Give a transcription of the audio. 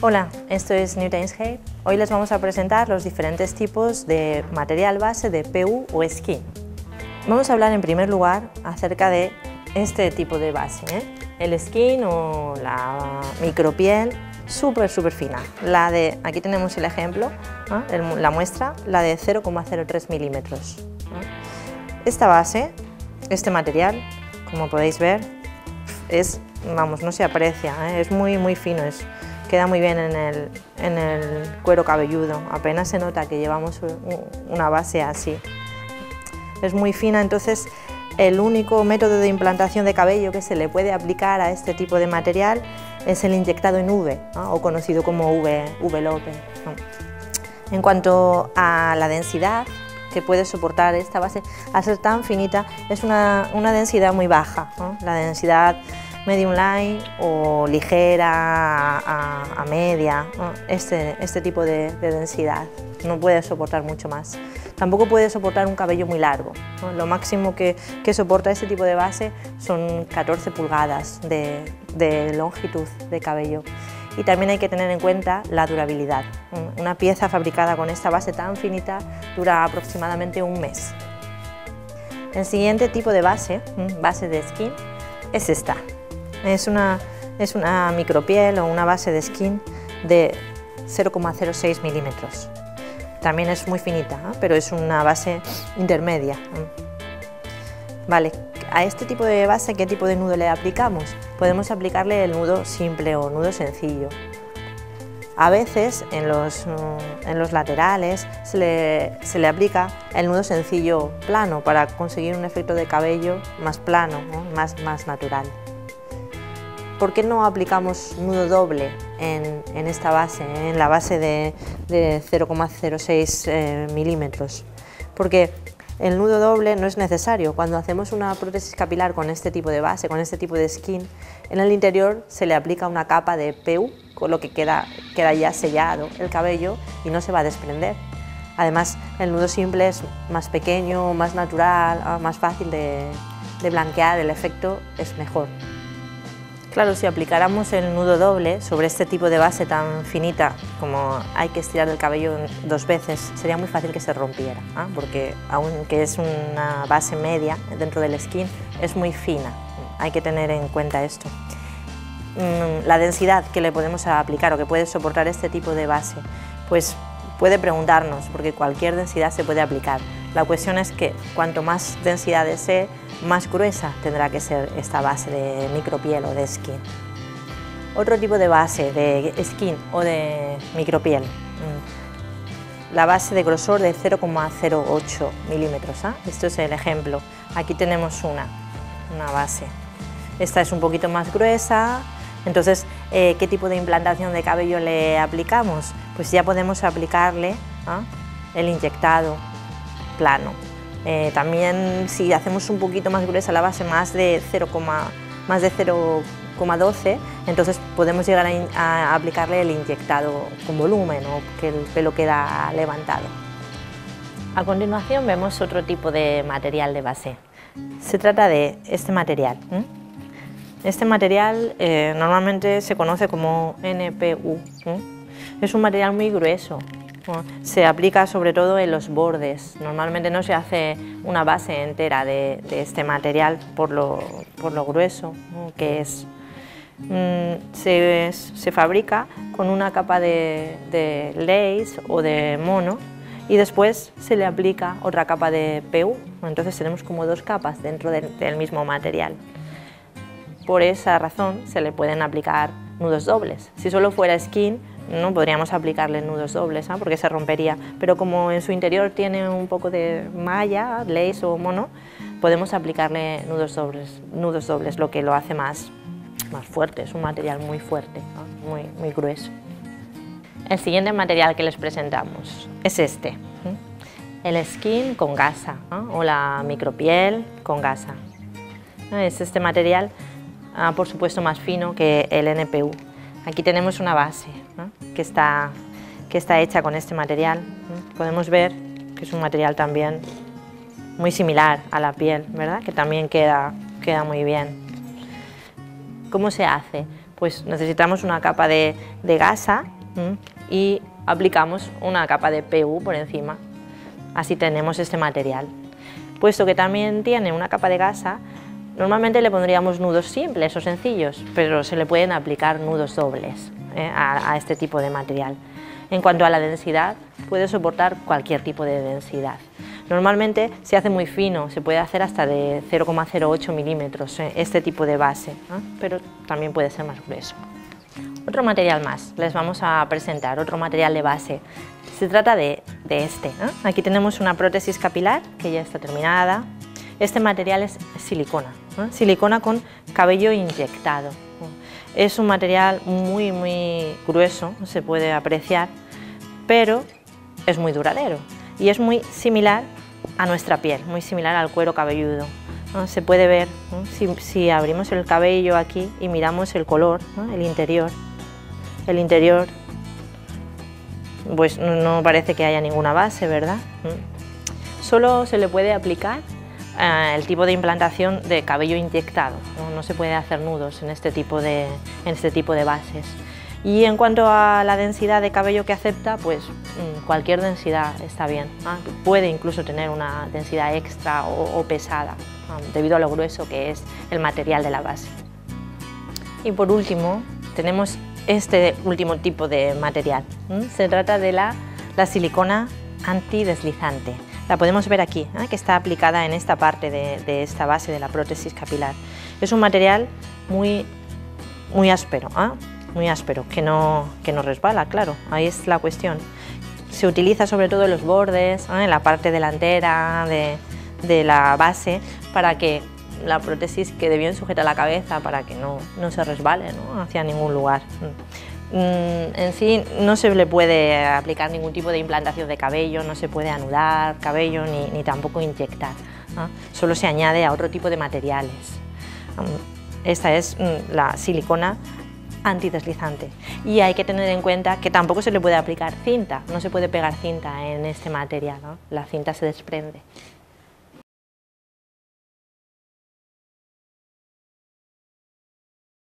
Hola, esto es Newton's Hair. Hoy les vamos a presentar los diferentes tipos de material base de PU o skin. Vamos a hablar en primer lugar acerca de este tipo de base, el skin o la micropiel súper fina. Aquí tenemos el ejemplo, la muestra, la de 0,03 milímetros. Esta base, este material, como podéis ver, no se aprecia, es muy fino, queda muy bien en el cuero cabelludo, apenas se nota que llevamos una base así. Es muy fina, entonces el único método de implantación de cabello que se le puede aplicar a este tipo de material es el inyectado en V, o conocido como V-lope. En cuanto a la densidad que puede soportar esta base, al ser tan finita, es una densidad muy baja, la densidad medium light o ligera a media, este tipo de densidad, no puede soportar mucho más. Tampoco puede soportar un cabello muy largo, lo máximo que soporta este tipo de base son 14 pulgadas de longitud de cabello. Y también hay que tener en cuenta la durabilidad. Una pieza fabricada con esta base tan finita dura aproximadamente un mes. El siguiente tipo de base de skin, es esta. Es una micropiel o una base de skin de 0,06 milímetros. También es muy finita, pero es una base intermedia. Vale, a este tipo de base, ¿qué tipo de nudo le aplicamos? Podemos aplicarle el nudo simple o nudo sencillo. A veces en los laterales se le aplica el nudo sencillo plano para conseguir un efecto de cabello más plano, más natural. ¿Por qué no aplicamos nudo doble en esta base, en la base de 0,06 milímetros? Porque el nudo doble no es necesario. Cuando hacemos una prótesis capilar con este tipo de base, con este tipo de skin, en el interior se le aplica una capa de PU, con lo que queda ya sellado el cabello y no se va a desprender. Además, el nudo simple es más pequeño, más natural, más fácil de blanquear, el efecto es mejor. Claro, si aplicáramos el nudo doble sobre este tipo de base tan finita, como hay que estirar el cabello 2 veces, sería muy fácil que se rompiera, porque aunque es una base media dentro del skin, es muy fina, hay que tener en cuenta esto. La densidad que le podemos aplicar o que puede soportar este tipo de base, pues puede preguntarnos, porque cualquier densidad se puede aplicar. La cuestión es que cuanto más densidad desee, más gruesa tendrá que ser esta base de micropiel o de skin. Otro tipo de base de skin o de micropiel, la base de grosor de 0,08 milímetros. Esto es el ejemplo. Aquí tenemos una base. Esta es un poquito más gruesa. Entonces, ¿qué tipo de implantación de cabello le aplicamos? Pues ya podemos aplicarle el inyectado plano. También si hacemos un poquito más gruesa la base, más de 0,12, entonces podemos llegar a aplicarle el inyectado con volumen o que el pelo queda levantado. A continuación vemos otro tipo de material de base. Se trata de este material. Este material normalmente se conoce como NPU. Es un material muy grueso. Se aplica sobre todo en los bordes. Normalmente no se hace una base entera de este material por lo grueso que es. Se fabrica con una capa de lace o de mono y después se le aplica otra capa de PU. Entonces tenemos como 2 capas dentro del mismo material. Por esa razón se le pueden aplicar nudos dobles. Si solo fuera skin, no podríamos aplicarle nudos dobles, porque se rompería, pero como en su interior tiene un poco de malla, lace o mono, podemos aplicarle nudos dobles, lo que lo hace más fuerte. Es un material muy fuerte, muy grueso. El siguiente material que les presentamos es este, el skin con gasa, o la micropiel con gasa. Es este material, por supuesto, más fino que el NPU. Aquí tenemos una base que está hecha con este material. Podemos ver que es un material también muy similar a la piel, ¿verdad? Que también queda muy bien. ¿Cómo se hace? pues necesitamos una capa de gasa y aplicamos una capa de PU por encima. Así tenemos este material. Puesto que también tiene una capa de gasa, normalmente le pondríamos nudos simples o sencillos, pero se le pueden aplicar nudos dobles a este tipo de material. En cuanto a la densidad, puede soportar cualquier tipo de densidad. Normalmente se hace muy fino, se puede hacer hasta de 0,08 milímetros este tipo de base, pero también puede ser más grueso. Otro material más, les vamos a presentar otro material de base. Se trata de este. Aquí tenemos una prótesis capilar que ya está terminada. Este material es silicona, silicona con cabello inyectado. Es un material muy grueso, se puede apreciar, pero es muy duradero y es muy similar a nuestra piel, muy similar al cuero cabelludo. Se puede ver, si abrimos el cabello aquí y miramos el color, el interior, pues no parece que haya ninguna base, ¿verdad? Solo se le puede aplicar el tipo de implantación de cabello inyectado, no se puede hacer nudos en este tipo de bases. Y en cuanto a la densidad de cabello que acepta, pues cualquier densidad está bien. Puede incluso tener una densidad extra o pesada, debido a lo grueso que es el material de la base. Y por último, tenemos este último tipo de material. Se trata de la silicona antideslizante. La podemos ver aquí, que está aplicada en esta parte de esta base de la prótesis capilar. Es un material muy áspero, que no resbala, claro, ahí es la cuestión. Se utiliza sobre todo en los bordes, en la parte delantera de la base, para que la prótesis quede bien sujeta a la cabeza, para que no se resbale hacia ningún lugar. En sí no se le puede aplicar ningún tipo de implantación de cabello, no se puede anudar cabello ni tampoco inyectar, solo se añade a otro tipo de materiales. Esta es la silicona antideslizante y hay que tener en cuenta que tampoco se le puede aplicar cinta, no se puede pegar cinta en este material, la cinta se desprende.